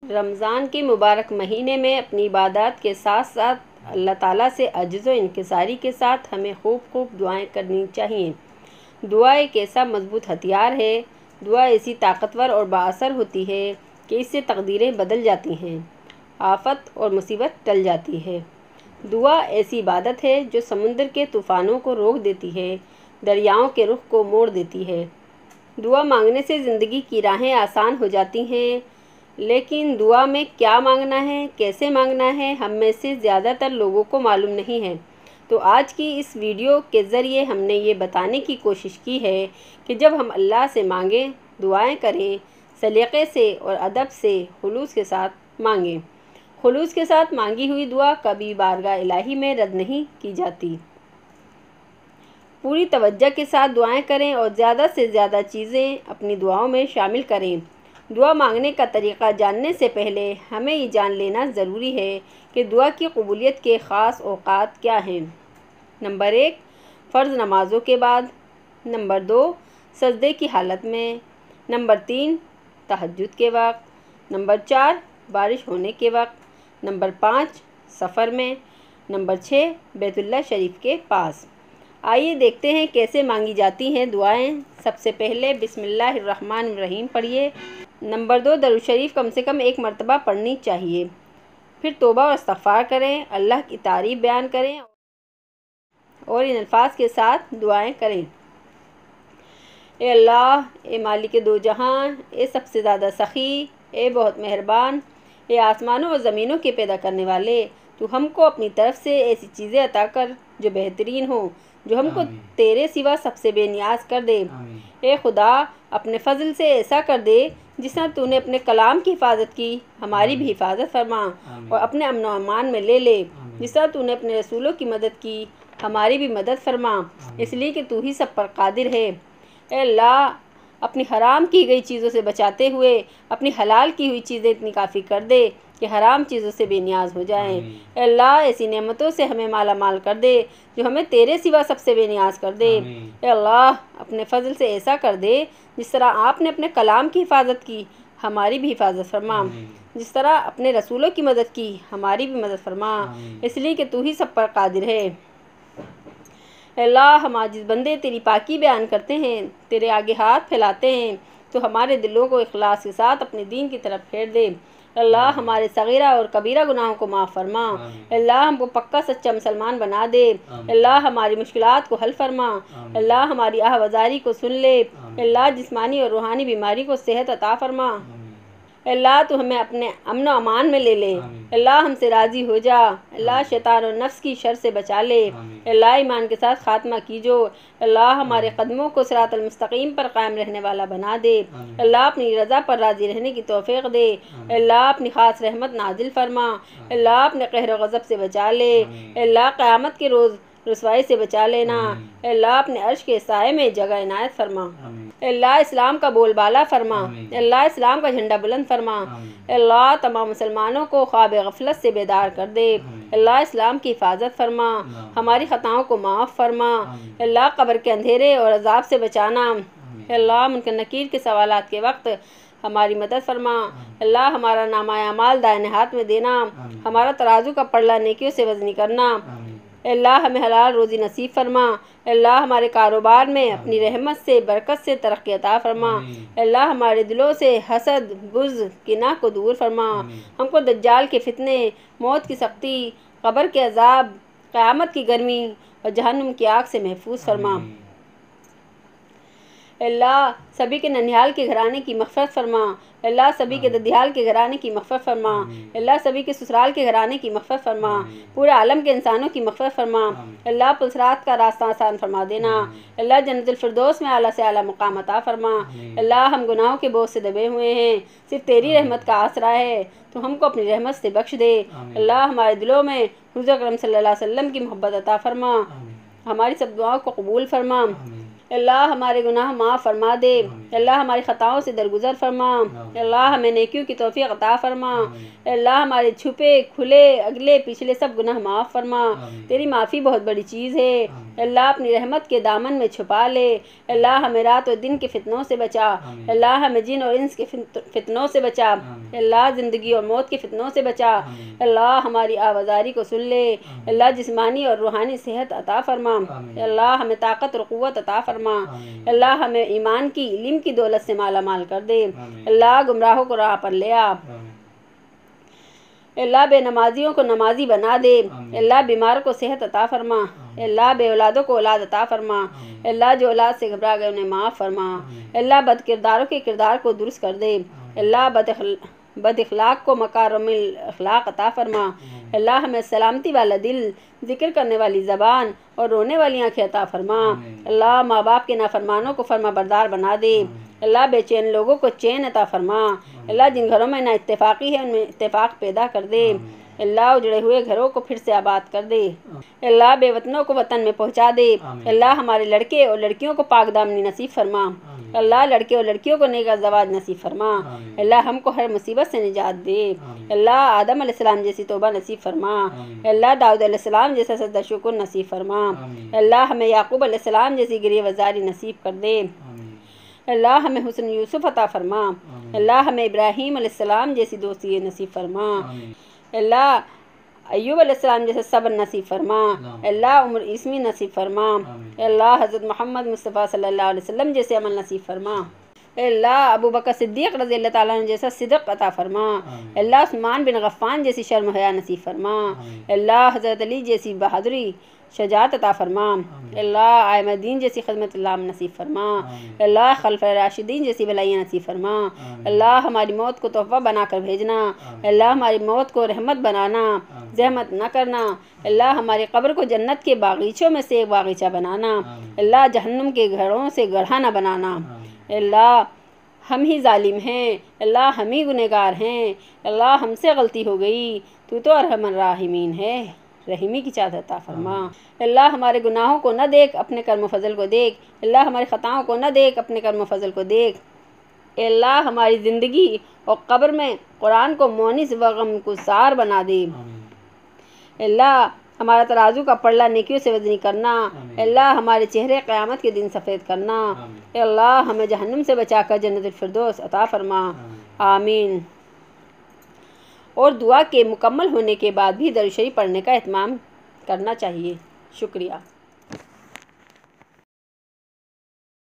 रमज़ान के मुबारक महीने में अपनी इबादत के साथ साथ अल्लाह ताला से अज्ज़ व इंकिसारी के साथ हमें खूब दुआएं करनी चाहिए। दुआ एक ऐसा मजबूत हथियार है, दुआ ऐसी ताकतवर और बाअसर होती है कि इससे तकदीरें बदल जाती हैं, आफत और मुसीबत टल जाती है। दुआ ऐसी इबादत है जो समुंदर के तूफ़ानों को रोक देती है, दरियाओं के रुख को मोड़ देती है। दुआ मांगने से ज़िंदगी की राहें आसान हो जाती हैं, लेकिन दुआ में क्या मांगना है, कैसे मांगना है, हम में से ज़्यादातर लोगों को मालूम नहीं है। तो आज की इस वीडियो के ज़रिए हमने ये बताने की कोशिश की है कि जब हम अल्लाह से मांगें, दुआएं करें, सलीक़े से और अदब से खुलूस के साथ मांगें। खुलूस के साथ मांगी हुई दुआ कभी बारगाह इलाही में रद्द नहीं की जाती। पूरी तवज्जो के साथ दुआएं करें और ज़्यादा से ज़्यादा चीज़ें अपनी दुआओं में शामिल करें। दुआ मांगने का तरीक़ा जानने से पहले हमें ये जान लेना ज़रूरी है कि दुआ की कबूलियत के ख़ास औक़ात क्या हैं। नंबर 1, फ़र्ज़ नमाज़ों के बाद। नंबर 2, सजदे की हालत में। नंबर 3, तहज्जुद के वक्त। नंबर 4, बारिश होने के वक्त। नंबर 5, सफ़र में। नंबर 6, बैतुल्लाह शरीफ के पास। आइए देखते हैं कैसे मांगी जाती हैं दुआएं। सबसे पहले बिस्मिल्लाहिर्रहमानिर्रहीम पढ़िए। नंबर 2, दरूद शरीफ कम से कम 1 मरतबा पढ़नी चाहिए। फिर तौबा और इस्तिग़फ़ार करें, अल्लाह की तारीफ़ बयान करें और इन अल्फाज के साथ दुआएं करें। ए अल्लाह, ए मालिक दो जहान, ए सबसे ज़्यादा सखी, ए बहुत मेहरबान, ए आसमानों और ज़मीनों के पैदा करने वाले, तू हमको अपनी तरफ से ऐसी चीज़ें अता कर जो बेहतरीन हो, जो हमको तेरे सिवा सबसे बेनियाज कर दे। ए खुदा, अपने फ़ज़ल से ऐसा कर दे जिस तरह तूने अपने कलाम की हिफाजत की, हमारी भी हिफाजत फरमा और अपने अमन व अमान में ले ले। जिस तरह तूने अपने रसूलों की मदद की, हमारी भी मदद फरमा, इसलिए कि तू ही सब पर कादिर है। ए अल्लाह, अपनी हराम की गई चीज़ों से बचाते हुए अपनी हलाल की हुई चीज़ें इतनी काफ़ी कर दे कि हराम चीज़ों से बेनियाज हो जाएं। ए अल्लाह, ऐसी नेमतों से हमें माला माल कर दे जो हमें तेरे सिवा सबसे बेनियाज कर दे। ए अल्लाह, अपने फ़ज़ल से ऐसा कर दे जिस तरह आपने अपने कलाम की हिफाजत की, हमारी भी हिफाजत फरमा। जिस तरह अपने रसूलों की मदद की, हमारी भी मदद फरमा, इसलिए कि तू ही सब पर कादिर है। अल्लाह, हम आजिज़ बंदे तेरी पाकी बयान करते हैं, तेरे आगे हाथ फैलाते हैं, तो हमारे दिलों को इखलास के साथ अपने दीन की तरफ फेर दे। अल्लाह, हमारे सगीरा और कबीरा गुनाहों को माफ़ फरमा। अल्लाह, हमको पक्का सच्चा मुसलमान बना दे। अल्लाह, हमारी मुश्किलात को हल फरमा। अल्लाह, हमारी आहवजारी को सुन ले। अल्लाह, जिस्मानी और रूहानी बीमारी को सेहत अता फरमा। अल्लाह, तू हमें अपने अमन अमान में ले ले। अल्लाह, हमसे राज़ी हो जा। अल्लाह, शैतान और नफ्स की शर से बचा ले। अल्लाह, ईमान के साथ ख़ात्मा कीजो। अल्लाह, हमारे कदमों को सिरातल मुस्तकीम पर कायम रहने वाला बना दे। अल्लाह, अपनी रज़ा पर राज़ी रहने की तौफ़ीक़ दे। अल्लाह, अपनी ख़ास रहमत नाजिल फरमा। अल्लाह, अपने कहर व ग़ज़ब से बचा ले। अल्लाह, क़यामत के रोज़ रुसवाई से बचा लेना। अल्लाह, अपने अर्श के साए में जगह इनायत फरमा। अल्लाह, इस्लाम का बोलबाला फरमा। अल्लाह, इस्लाम का झंडा बुलंद फरमा। अल्लाह, तमाम मुसलमानों को ख्वाब गफलत से बेदार कर दे। अल्लाह, इस्लाम की हिफाजत फरमा, हमारी ख़ताओं को माफ़ फरमा। अल्लाह, कब्र के अंधेरे और अजाब से बचाना। अल्लाह, मुनकर नकीर के सवालात के वक्त हमारी मदद फरमा। अल्लाह, हमारा नामा अमाल दाहिने हाथ में देना, हमारा तराजू का पल्ला नेकियों से वज़नी करना। अल्लाह, हमें हलाल रोज़ी नसीब फरमा। अल्लाह, हमारे कारोबार में अपनी रहमत से बरकत से तरक्की अता फरमा। अल्लाह, हमारे दिलों से हसद बुग़्ज़ किना को दूर फरमा। हमको दज्जाल के फितने, मौत की सख्ती, कब्र के अजाब, क़यामत की गर्मी और जहन्नुम की आग से महफूज फरमा। अल्लाह, सभी के ननिहाल के घराने की मग़फ़िरत फरमा। अल्लाह, सभी के ददिहाल के घराने की मग़फ़िरत फरमा। अल्लाह, सभी के ससुराल के घराने की मग़फ़िरत फरमा। पूरे आलम के इंसानों की मग़फ़िरत फरमा। अल्लाह, पुलसरात का रास्ता आसान फरमा देना। अल्लाह, जन्नतुल फ़िरदौस में आला से आला मुक़ाम अता फरमा। अल्लाह, हम गुनाहों के बोझ से दबे हुए हैं, सिर्फ़ तेरी रहमत का आसरा है, तो हमको अपनी रहमत से बख्श दे। अल्लाह, हमारे दिलों में हुज़ूर अकरम सल्लल्लाहु अलैहि वसल्लम की मोहब्बत अता फरमा, हमारी सब दुआओं को कबूल फरमा। अल्लाह हमारे गुनाह माफ़ फरमा दे। अल्लाह हमारी ख़ताओं से दरगुजर फरमा। अल्लाह हमें नेकियों की तौफ़ीक़ अता फरमा। अल्लाह हमारे छुपे खुले अगले पिछले सब गुनाह माफ़ फरमा। तेरी माफ़ी बहुत बड़ी चीज़ है। अल्लाह अपनी रहमत के दामन में छुपा ले। अल्लाह हमें रात और दिन के फितनों से बचा। अल्लाह हमें जिन और इंस के फितनों से बचा। अल्लाह ज़िंदगी और मौत के फितनों से बचा। अल्लाह हमारी आवाज़ारी को सुन ले। अल्लाह जिस्मानी और रूहानी सेहत अता फरमा। अल्लाह हमें ताकत और क़ुव्वत अता फरमा। अल्लाह हमें ईमान की इल्म की दौलत से माला माल कर दे। अल्लाह गुमराहों को राह पर ले आ। अल्लाह बेनमाजियों को नमाजी बना दे। अल्लाह बीमार को सेहत अता फरमा। अल्लाह बे औलादों को औलाद अता फरमा। अल्लाह जो औलाद से घबरा गए उन्हें माफ़ फरमा। अल्लाह बद किरदारों के किरदार को दुरुस्त कर दे। अल्लाह बद इखलाक को मकारिमुल अखलाक अता फरमा। अल्लाह हमें सलामती वाला दिल, जिक्र करने वाली ज़बान और रोने वाली आँखें अता फरमा। अल्लाह माँ बाप के नाफरमानों को फरमा बरदार बना दे। अल्लाह बेचैन लोगों को चैन अता फरमा। अल्लाह जिन घरों में ना इत्तेफाक़ी है उनमें इत्तेफाक पैदा कर दे। अल्लाह उजड़े हुए घरों को फिर से आबाद कर दे। अल्लाह बेवतनों को वतन में पहुँचा दे। अल्लाह हमारे लड़के और लड़कियों को पाक दामनी नसीब फरमा। अल्लाह लड़के और लड़कियों को नेक ज़वाज नसीब फरमा। अल्लाह हमको हर मुसीबत से निजात दे। अल्लाह आदम अलैहिस्सलाम जैसी तौबा नसीब फरमा। अल्लाह दाऊद अलैहिस्सलाम जैसा सजदा शुक्र नसीब फरमा। अल्लाह हमें याकूब अलैहिस्सलाम जैसी गिरियावज़ारी नसीब कर दे। अल्लाह हमें हुस्न यूसुफ अता फरमा। अल्लाह हमें इब्राहीम अलैहिस्सलाम जैसी दोस्ती नसीब फरमा। अल्लाह अय्यूब अलैहिस्सलाम जैसे सब्र नसीब फरमा। अल्लाह उम्र इस्मी नसीब फरमा। अल्लाह हज़रत मोहम्मद मुस्तफ़ा सल्लल्लाहु अलैहि वसल्लम जैसे अमल नसीब फरमा। अल्लाह अबू बकर सिद्दीक़ रज़ियल्लाहु ताला अन्हु जैसा सिद्क़ अता फरमा। अल्लाह उस्मान बिन गफ़्फ़ान जैसी शर्म हया नसीब फरमा। अल्लाह हज़रत अली जैसी बहादुरी शजाअत अता फरमा। अल्लाह आइमदीन जैसी खिदमत नसीब फरमा। अल्लाह खलफ़ाए राशिदीन जैसी भलाइयाँ नसीब फरमा। अल्लाह हमारी मौत को तोहफ़ा बना कर भेजना। अल्लाह हमारी मौत को रहमत बनाना, ज़हमत न करना। अल्लाह हमारी कब्र को जन्नत के बागीचों में से एक बागीचा बनाना। अल्लाह जहन्नुम के घरों से गढ़ा न बनाना। अल्लाह हम ही जालिम हैं। अल्लाह हम ही गुनहगार हैं। अल्लाह हमसे गलती हो गई, तू तो अरहमर राहिमीन है, रहीमी की चादर अता फरमा। अल्लाह हमारे गुनाहों को न देख, अपने कर्म फजल को देख। अल्लाह हमारी ख़ताओं को न देख, अपने कर्म फजल को देख। अल्लाह हमारी ज़िंदगी और कब्र में कुरान को मोनिस व गमगुसार बना दे। अल्लाह हमारा तराजू का पल्ला नेकियों से वज़नी करना। अल्लाह हमारे चेहरे क़यामत के दिन सफ़ेद करना। अल्लाह हमें जहन्नुम से बचाकर जन्नतुल फिरदौस अता फरमा। आमीन। और दुआ के मुकम्मल होने के बाद भी दरूद शरीफ पढ़ने का एहतमाम करना चाहिए। शुक्रिया।